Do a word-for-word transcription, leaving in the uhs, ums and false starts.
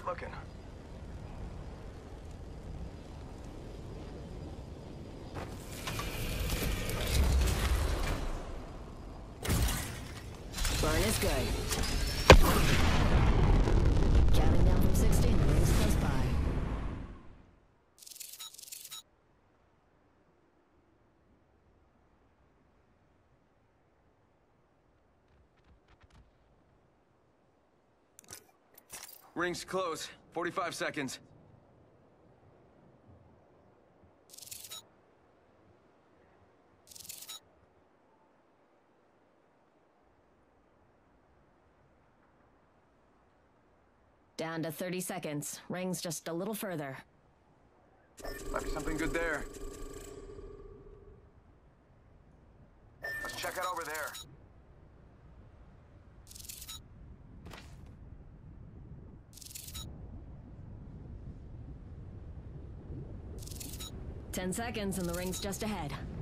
looking. Burn is good. Counting down from sixteen, the ring's close by. Ring's close. forty-five seconds. Down to thirty seconds. Ring's just a little further. Might be something good there. Let's check out over there. Ten seconds and the ring's just ahead.